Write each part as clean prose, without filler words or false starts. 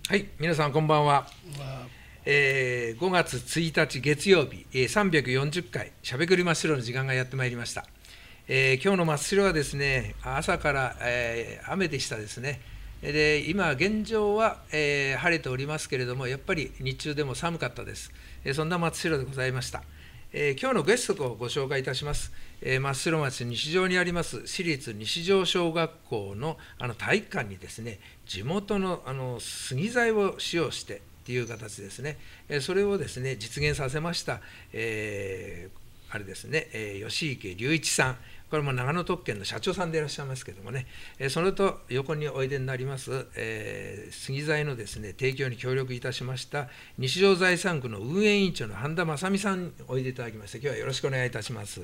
はい、皆さんこんばんは。5月1日月曜日、340回しゃべくり真っ白の時間がやってまいりました。今日の真っ白はですね、朝から、雨でしたですね。で今現状は、晴れておりますけれども、やっぱり日中でも寒かったです。そんな真っ白でございました。今日のゲストをご紹介いたします。真っ白町西条にあります私立西条小学校の体育館にですね、地元の杉材を使用してっていう形ですね、それをですね実現させました、あれですね、吉池隆一さん、これも長野特権の社長さんでいらっしゃいますけれどもね、それと横においでになります、杉材のですね提供に協力いたしました西条財産区の運営委員長の半田正美さんにおいでいただきまして、今日はよろしくお願いいたします。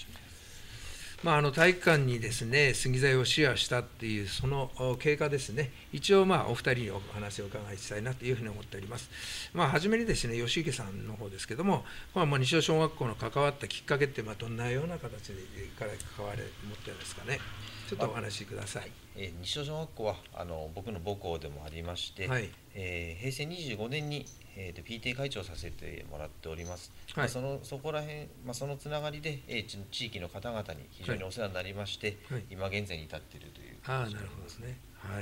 体育館にですね杉材をシェアしたっていうその経過ですね、一応お二人にお話を伺いしたいなというふうに思っております。初めにですね吉池さんの方ですけども、西条小学校の関わったきっかけってどんなような形でから関われ持ってるんですかね。ちょっとお話しください。 西条小学校は僕の母校でもありまして、 はい、 平成25年に、PTA 会長をさせてもらっております。 はい、 そこら辺、そのつながりで、地域の方々に非常にお世話になりまして、 はい、 今現在に至っているという。 なるほどですね。はい。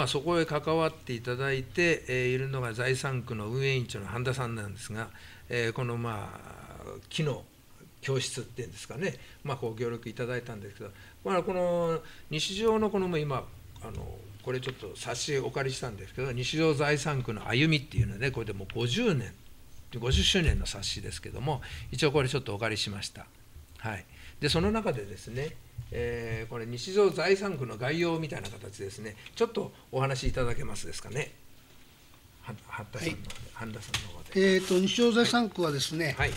そこへ関わっていただいて、いるのが財産区の運営委員長の半田さんなんですが、この木の教室っていうんですかね、ご協力いただいたんですけど、この西条のこの今これちょっと冊子お借りしたんですけど、西条財産区の歩みっていうので、これでもう50年50周年の冊子ですけども、一応これちょっとお借りしました。はい、でその中でですね、これ西条財産区の概要みたいな形ですね、ちょっとお話しいただけますですかね。半田さんの方で。 西条財産区はですね、 はい、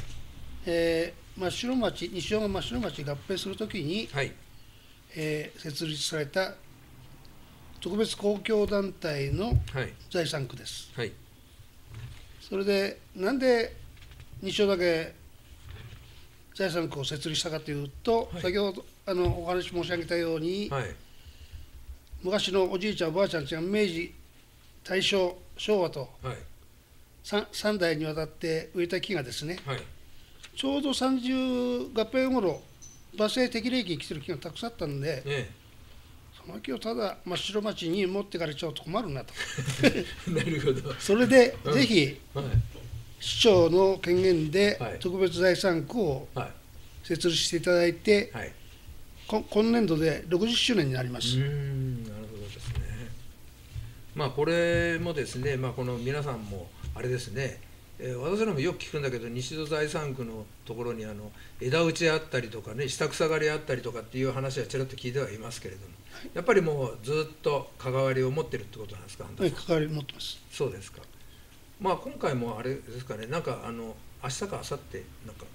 西条が真っ白町合併するときに、 はい、 設立された特別公共団体の財産区です。 はい、 それでなんで西条だけ財産区を設立したかというと、 はい、 先ほどお話申し上げたように、 はい、 昔のおじいちゃんおばあちゃんちが明治大正昭和と、 はい、 3代にわたって植えた木がですね、 はい、 ちょうど30合併頃伐採適齢期に来てる木がたくさんあったんで、その木をただ真っ白町に持ってかれちゃうと困るなとなるほど。 それで、ぜひ、 はい、 市長の権限ではい、 特別財産区を設立していただいて、 はい、 今年度で60周年になります。 なるほどですね。これもですね、この皆さんもあれですね、私らもよく聞くんだけど、西戸財産区のところに枝打ちあったりとかね、下草刈りあったりとかっていう話はちらっと聞いてはいますけれども、やっぱりもうずっと関わりを持ってるってことなんですか。 はい、関わり持ってます。 そうですか。今回もあれですかね、なんか明日か明後日なんか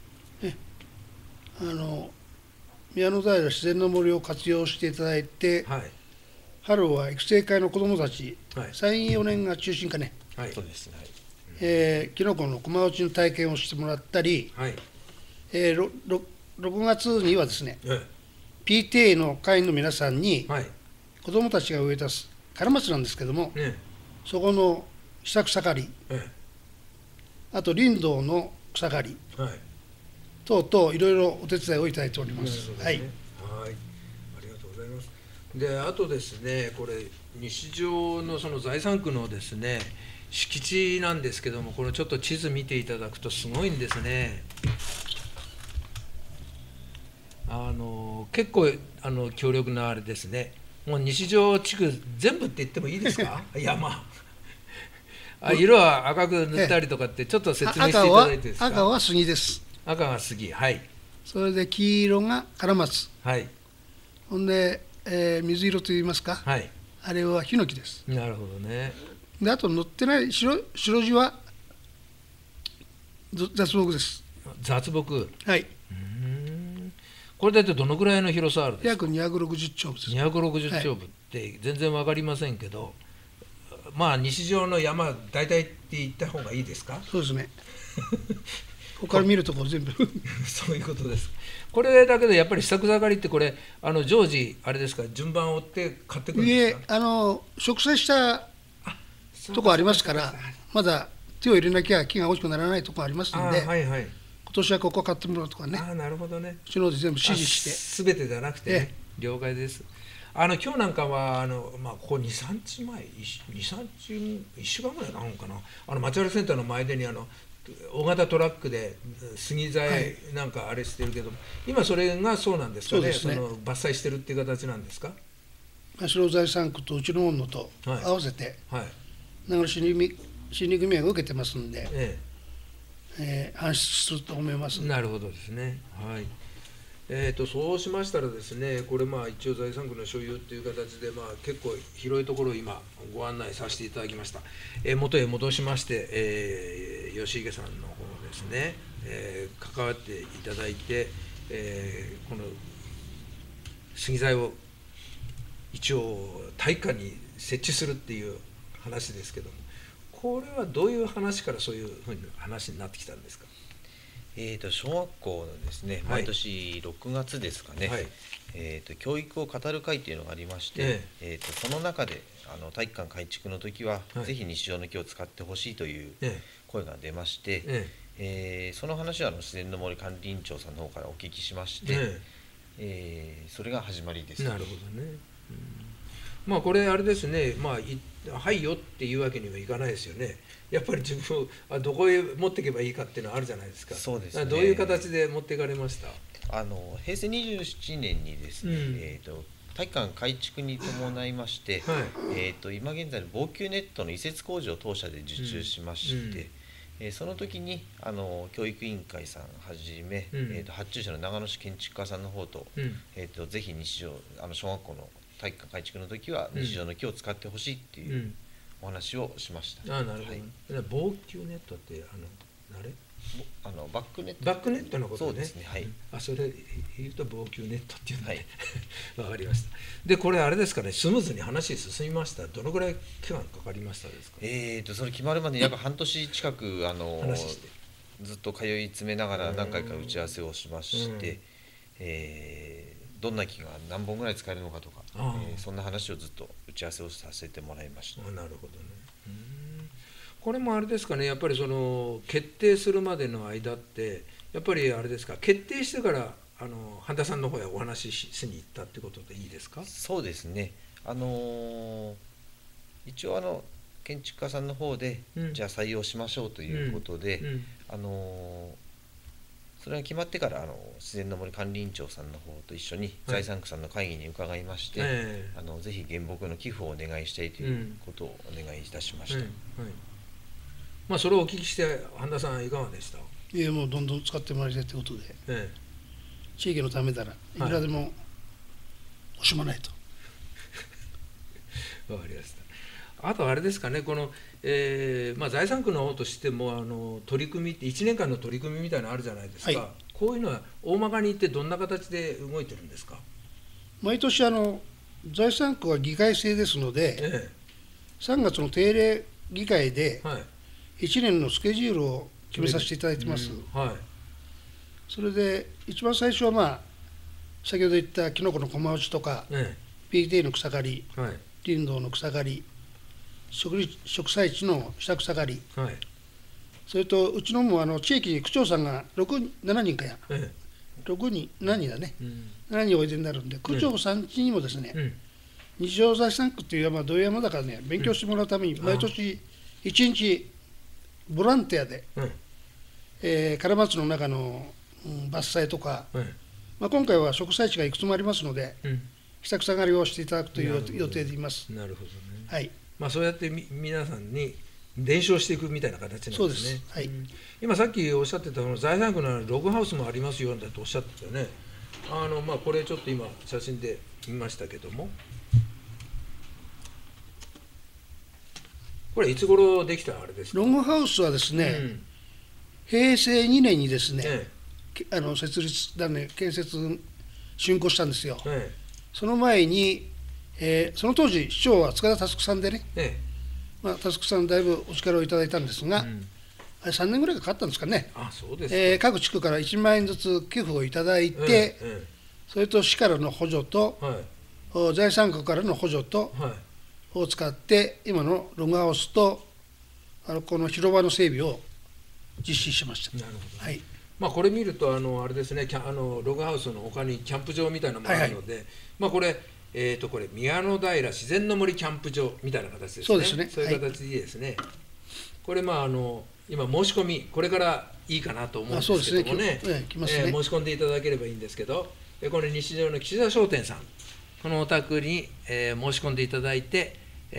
宮の平自然の森を活用していただいて、 はい、 春は育成会の子どもたち、 はい、 3、4年が中心かね、 はい、 そうですね。 キノコの駒打ちの体験をしてもらったり、 はい、 6月にはですね、PTA の会員の皆さんに、 はい、 子どもたちが植えたカラマツなんですけども、そこの下草刈り、あと林道の草刈り、等々いろいろお手伝いをいただいております。はい、 ありがとうございます。で、あとですね、これ西条のその財産区のですね敷地なんですけども、これちょっと地図見ていただくとすごいんですね。結構強力なあれですね。もう西条地区全部って言ってもいいですか？山色は赤く塗ったりとかってちょっと説明していただいていいですか？ 赤は杉です。 赤が杉、はい。 それで黄色がカラマツ、 はい。 ほんで、水色といいますか、 はい、 あれはヒノキです。 なるほどね。 で、あと塗ってない白地は雑木です。 雑木。 はい。 これだってどのぐらいの広さあるんですか？ 約260丁分です。 260丁分って全然分かりませんけど、西条の山大体って言った方がいいですか？ そうですね。ここから見るところ全部そういうことです。これだけでやっぱり下草刈りってこれ常時あれですか、順番を追って買ってくるんですか？ 植栽したとこありますから、まだ手を入れなきゃ木が大きくならないところありますので、 はいはい、 今年はここ買ってもらうとかね、 なるほどね、 うちので全部指示して、 すべてじゃなくてね、了解です。今日なんかはここ2、3日前、2、3日、1週間ぐらいなのかな、町原センターの前でに大型トラックで杉材なんかあれしてるけど、今それがそうなんですかね、その伐採してるっていう形なんですか。 白財産区とうちのものと合わせて、長野市に組合が受けてますんで、搬出すると思います。 なるほどですね。はい。そうしましたらですね、これ一応財産区の所有っていう形で、結構広いところを今ご案内させていただきました。元へ戻しまして、吉池さんの方ですね、関わっていただいて、この杉材を一応体育館に設置するっていう話ですけども、これはどういう話からそういうふうな話になってきたんですか。 小学校のですね、毎年6月ですかね、教育を語る会というのがありまして、その中で体育館改築の時は、ぜひ日常の木を使ってほしいという声が出まして、その話は自然の森管理委員長さんの方からお聞きしまして、それが始まりです。 なるほどね。これあれですね、はいよっていうわけにはいかないですよね。やっぱり自分をどこへ持っていけばいいかっていうのはあるじゃないですか。 そうですね。 どういう形で持っていかれました？ 平成27年にですね、体育館改築に伴いまして、今現在の防球ネットの移設工事を当社で受注しまして、その時に教育委員会さんはじめ、発注者の長野市建築家さんの方と、ぜひ日常小学校の体育館改築の時は日常の木を使ってほしいっていうお話をしました。 なるほど。防球ネットってあれ？ バックネット。 バックネットのことね。 そうですね。はい。 それ言うと防球ネットっていうので、わかりました。でこれあれですかね、スムーズに話進みました。どのぐらい期間かかりましたですか？ それ決まるまで約半年近く話してずっと通い詰めながら何回か打ち合わせをしまして、どんな木が何本ぐらい使えるのかとか、そんな話をずっと打ち合わせをさせてもらいました。 なるほどね。これもあれですかね、やっぱりその決定するまでの間ってやっぱりあれですか、決定してから半田さんの方へお話ししに行ったってことでいいですか？ そうですね。一応建築家さんの方で、じゃあ採用しましょうということで、それが決まってから自然の森管理委員長さんの方と一緒に財産区さんの会議に伺いまして、ぜひ原木の寄付をお願いしたいということをお願いいたしました。 それをお聞きして半田さんいかがでした？ いや、もうどんどん使ってもらいたいということで、地域のためならいくらでも惜しまないと。 わかりました。あとあれですかね、この財産区の方としても取り組みって1年間の取り組みみたいなのあるじゃないですか、こういうのは大まかに言ってどんな形で動いてるんですか？ 毎年財産区は議会制ですので、3月の定例議会で1年のスケジュールを決めさせていただいてます。それで一番最初は先ほど言ったキノコの駒打ちとか、PTA の草刈り、林道の草刈り、植栽地の下草刈り、それとうちのも地域に区長さんが7人かや、6人、7人だね、7人おいでになるんで、区長さん家にもですね、日常財産区っていう山、どういう山だからね、勉強してもらうために、毎年1日ボランティアで、カラマツの中の伐採とか、今回は植栽地がいくつもありますので、下草刈りをしていただくという予定でいます。 なるほどね。 はい。 そうやって皆さんに伝承していくみたいな形なんですね。 そうです。はい。 今さっきおっしゃってた財産区のログハウスもありますよだとおっしゃってたよね。これちょっと今写真で見ましたけども、これいつ頃できたあれですか？ ログハウスはですね、平成2年にですね、設立だね、建設竣工したんですよ。その前にその当時市長は塚田佑さんでね、佑さんだいぶお力をいただいたんですが、あれ3年ぐらいかかったんですかね。 そうですか。 各地区から1万円ずつ寄付をいただいて、それと市からの補助と、財産区からの補助と、 を使って今のログハウスとこの広場の整備を実施しました。 なるほど、 はい。 これ見るとあれですね、ログハウスの他にキャンプ場みたいなのもあるので、これ宮の平自然の森キャンプ場みたいな形ですね。 そうですね。 そういう形でいいですね。これ今申し込みこれからいいかなと思うんですけどもね、申し込んでいただければいいんですけど、これ西条の岸田商店さん、このお宅に、申し込んでいただいて、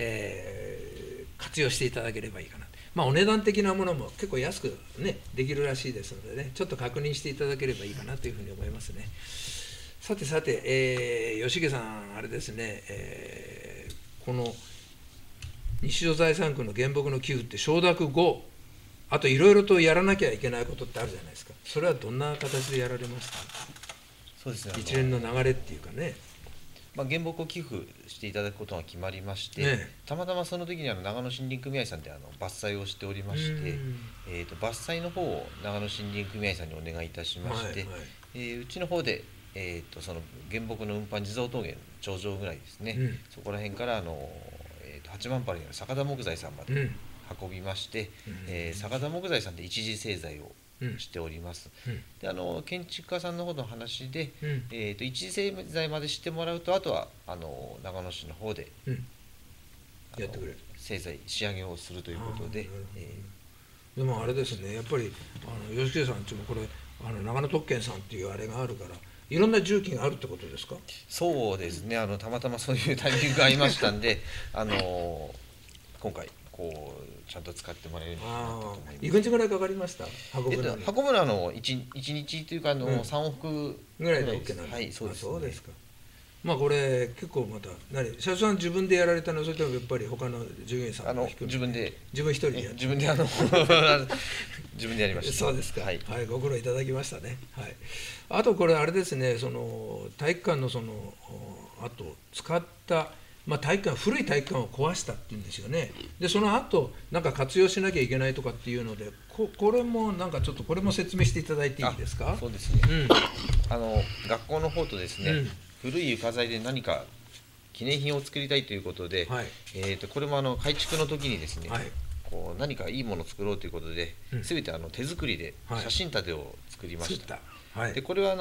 活用していただければいいかな。お値段的なものも結構安く、ね、できるらしいですのでね、ちょっと確認していただければいいかなというふうに思いますね。さて、吉毛さん、あれですね、この西条財産区の原木の寄付って承諾後、あといろいろとやらなきゃいけないことってあるじゃないですか。それはどんな形でやられました？ そうですね、 一連の流れっていうかね。 原木を寄付していただくことが決まりまして、たまたまその時に長野森林組合さんで伐採をしておりまして、伐採の方を長野森林組合さんにお願いいたしまして、うちの方で、その原木の運搬地蔵峠の頂上ぐらいですね、そこら辺から八幡原にある坂田木材さんまで運びまして、坂田木材さんで一次製材をしております。で建築家さんの方の話で、一次製材までしてもらうと、あとは長野市の方で、 やってくれる製材仕上げをするということで。 でもあれですね、やっぱり吉家さんちもこれ長野特権さんっていうあれがあるから、いろんな重機があるってことですか？ そうですね、たまたまそういうタイミングがありましたんで今回ちゃんと使ってもらえるようになったと思います。 いく日ぐらいかかりました？運ぶのに1日というか3往復ぐらいで OK なんです。 はい、そうです、ね。 そうですか。これ結構また社長さん自分でやられたの？それともやっぱり他の従業員さんが自分で一人でやって自分で自分でやりました。 そうですか。はい、ご苦労いただきましたね。はい。あとこれあれですね、その体育館のあと使った古い体育館を壊したっていうんですよね。でその後活用しなきゃいけないとかっていうので、これもちょっとこれも説明していただいていいですか？ そうですね。学校の方とですね、古い床材で何か記念品を作りたいということで、これも改築の時にですね、何かいいものを作ろうということで、全て手作りで写真立てを作りました。でこれは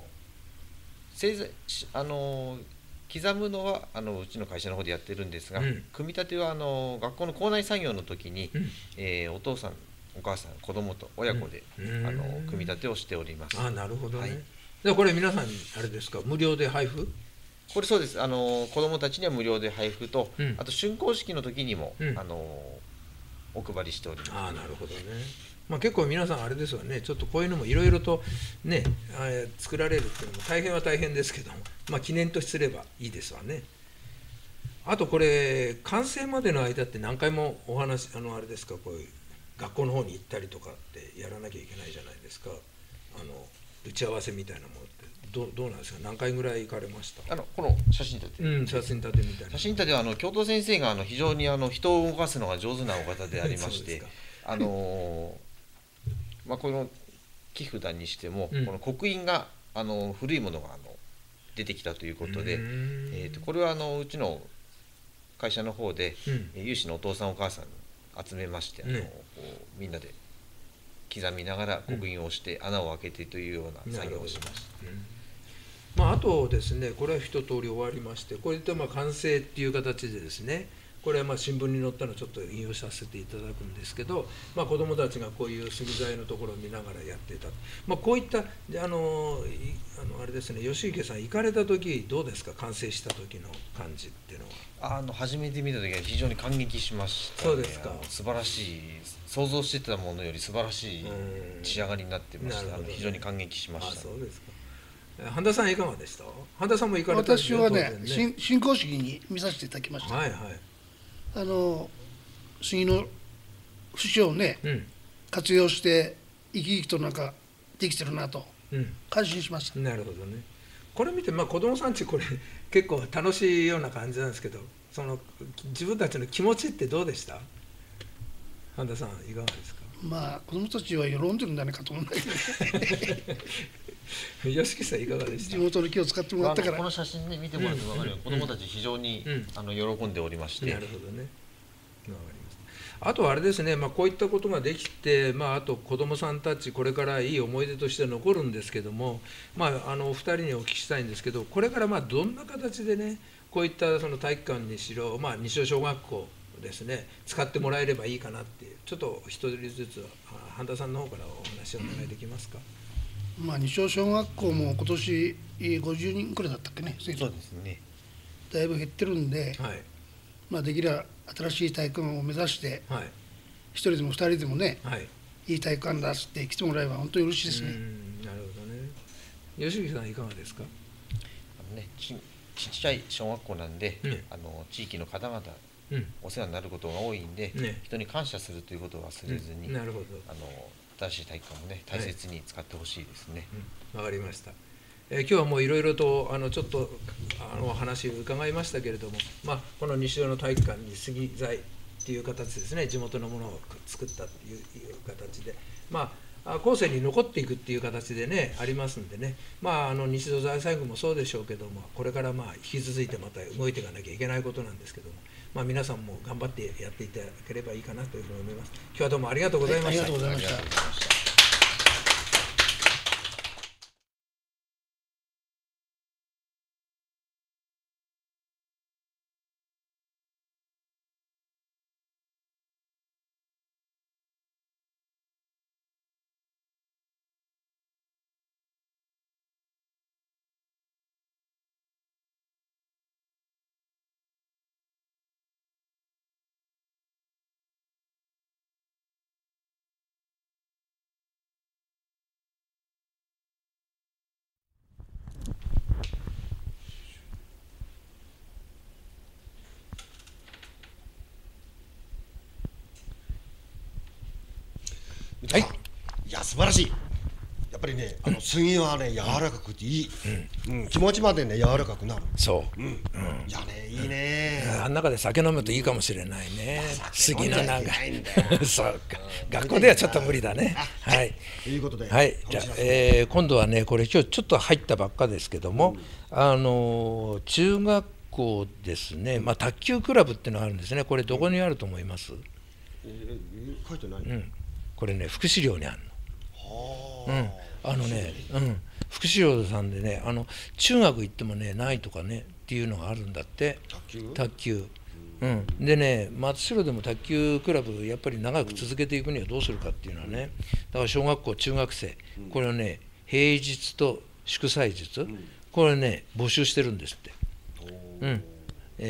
刻むのはうちの会社の方でやってるんですが、組み立ては学校の校内作業の時に、お父さんお母さん子供と親子で、組み立てをしております。 なるほどね。でこれ皆さんにあれですか、無料で配布？ これそうです。子供たちには無料で配布と、あと竣工式の時にも、お配りしております。 なるほどね。結構皆さんあれですよね、ちょっとこういうのもいろいろとね作られるっていうのも大変は大変ですけども、記念とすればいいですわね。あとこれ完成までの間って何回もお話あれですか、こういう学校の方に行ったりとかってやらなきゃいけないじゃないですか。打ち合わせみたいなものってどうなんですか？何回ぐらい行かれました？ この写真立て、 写真立てみたいな。 写真立ては教頭先生が非常に人を動かすのが上手なお方でありましてこの木札にしても、この刻印が古いものが出てきたということで、これはうちの会社の方で、有志のお父さんお母さん集めまして、みんなで刻みながら刻印をして穴を開けてというような作業をしました。 あとですね、これは一通り終わりまして、これで完成っていう形でですね、これは新聞に載ったのをちょっと引用させていただくんですけど、子どもたちがこういう杉材のところを見ながらやっていた、こういったあれですね、吉池さん行かれた時どうですか？完成した時の感じっていうのは。 初めて見た時は非常に感激しました、ね。 そうですか。 素晴らしい、想像してたものより素晴らしい仕上がりになってました。非常に感激しました。 そうですか。半田さんいかがでした？半田さんも行かれた？ 私はね、進行式に見させていただきました。杉の節をね、活用して生き生きとできてるなと感心しました。 なるほどね。これ見て子供さんちこれ結構楽しいような感じなんですけど、自分たちの気持ちってどうでした？半田さんいかがですか？ 子供たちは喜んでるんじゃないかと思うんだけど吉木さんいかがでした？ 地元の木を使ってもらったから。 この写真ね見てもらって分かるように、子どもたち非常に喜んでおりまして。 なるほどね。あとはあれですね、こういったことができて、あと子どもさんたち、これからいい思い出として残るんですけども、お二人にお聞きしたいんですけど、これからどんな形でね、こういったその体育館にしろ、西尾小学校ですね、使ってもらえればいいかなっていう、ちょっと一人ずつ、半田さんの方からお話をお願いできますか。 西尾小学校も今年50人くらいだったっけね、 そうですね。 だいぶ減ってるんで、できれば新しい体育館を目指して、一人でも二人でもね、いい体育館だって来てもらえば本当に嬉しいですね。 なるほどね。吉木さんいかがですか？ ちっちゃい小学校なんで、地域の方々、お世話になることが多いんで、人に感謝するということを忘れずに、 なるほど。 新しい体育館もね、大切に使ってほしいですね。 わかりました。今日はもういろいろとちょっとお話を伺いましたけれども、この西尾の体育館に杉材っていう形ですね、地元のものを作ったっていう形で、後世に残っていくっていう形でねありますんでね、西尾財産群もそうでしょうけども、これから引き続いてまた動いていかなきゃいけないことなんですけども、皆さんも頑張ってやっていただければいいかなというふうに思います。今日はどうもありがとうございました。 ありがとうございました。 はい、いや素晴らしい。やっぱりね、杉はね柔らかくていい、気持ちまでね柔らかくなる。 そう、いやねいいね。 あん中で酒飲むといいかもしれないね。杉のなんかそうか、学校ではちょっと無理だね。はい。 ということで、 はい。じゃあ、今度はねこれ今日ちょっと入ったばっかですけども、中学校ですね、卓球クラブっていうのがあるんですね。これどこにあると思います？ 書いてない。 これね福祉寮にあるの。福祉寮さんでね、中学行ってもねないとかねっていうのがあるんだって。卓球。でね、松代でも卓球クラブやっぱり長く続けていくにはどうするかっていうのはね、だから小学校中学生、これはね平日と祝祭日、これね募集してるんですって。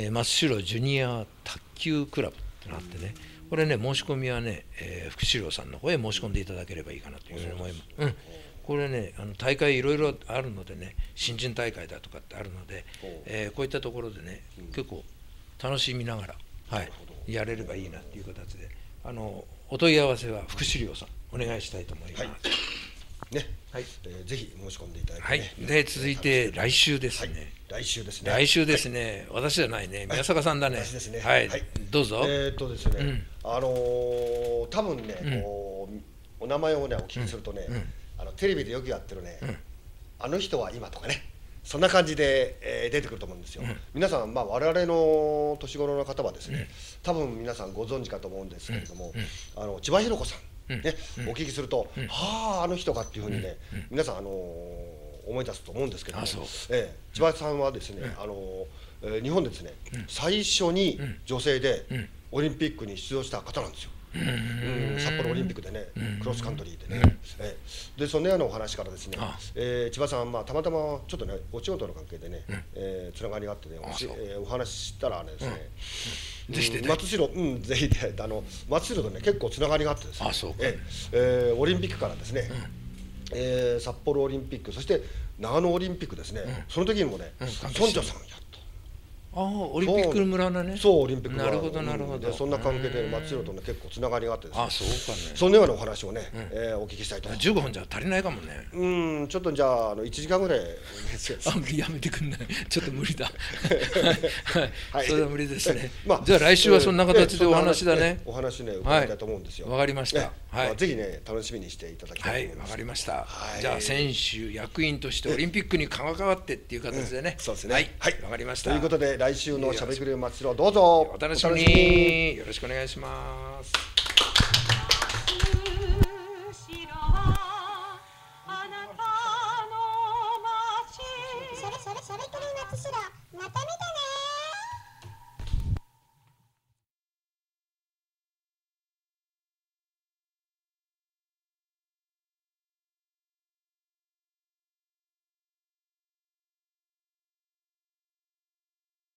松代ジュニア卓球クラブってなってね、これね申し込みはね、福祉寮さんの方へ申し込んでいただければいいかなというふうに思います。これね大会いろいろあるのでね、新人大会だとかってあるので、こういったところでね結構楽しみながら、やれればいいなっていう形で、お問い合わせは福祉寮さんお願いしたいと思います。 ぜひ申し込んでいただいて、 で続いて来週ですね。 来週ですね。 来週ですね。私じゃないね。宮坂さんだね。 私ですね。 はい。どうぞ。 ですね。多分ね、お名前をねお聞きするとね、テレビでよくやってるね、あの人は今とかね、そんな感じで出てくると思うんですよ。皆さん我々の年頃の方はですね、多分皆さんご存知かと思うんですけれども、千葉寛子さん。お聞きすると、はああの人かっていうふうにね、皆さん思い出すと思うんですけども、千葉さんはですね、日本でですね最初に女性でオリンピックに出場した方なんですよ。札幌オリンピックでね、クロスカントリーでね。でそのようなお話からですね、千葉さんたまたまちょっとねお仕事の関係でねつながりがあってねお話ししたらですね、松代ぜひで松代とね結構つながりがあってですね、オリンピックからですね、札幌オリンピック、そして長野オリンピックですね、その時にもね村長さんやっとオリンピックの村のね。 そう、オリンピックの村。 なるほどなるほど。 そんな関係で松代とね結構つながりがあってですね。 そうかね。 そのようなお話をね、お聞きしたいと。 15分じゃ足りないかもね。 ちょっとじゃあ1時間ぐらいやめてくんない。ちょっと無理だ。はい。それは無理ですね。 まあじゃあ来週はそんな形でお話だね。 お話ね伺いたいと思うんですよ。 わかりました。 はい。ぜひね楽しみにしていただきたいと思います。 はい、わかりました。じゃあ選手役員としてオリンピックに関わってっていう形でね。 そうですね。 はい、わかりました。 ということで来週のしゃべくり松代どうぞお楽しみに。よろしくお願いします。